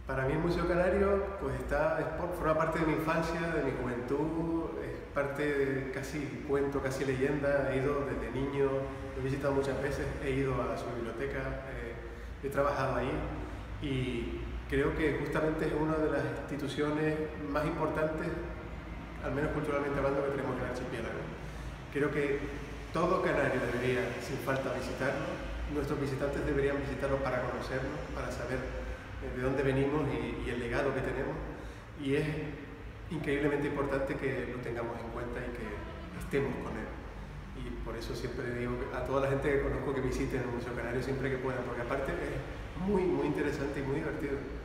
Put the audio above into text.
Para mí el Museo Canario pues forma parte de mi infancia, de mi juventud, es parte de casi cuento, casi leyenda. He ido desde niño, lo he visitado muchas veces, he ido a su biblioteca, he trabajado ahí y creo que justamente es una de las instituciones más importantes, al menos culturalmente hablando, que tenemos en el archipiélago. Creo que todo canario debería, sin falta, visitarlo. Nuestros visitantes deberían visitarlo para conocernos, para saber de dónde venimos y el legado que tenemos, y es increíblemente importante que lo tengamos en cuenta y que estemos con él. Y por eso siempre digo a toda la gente que conozco que visiten el Museo Canario siempre que puedan, porque aparte es muy interesante y muy divertido.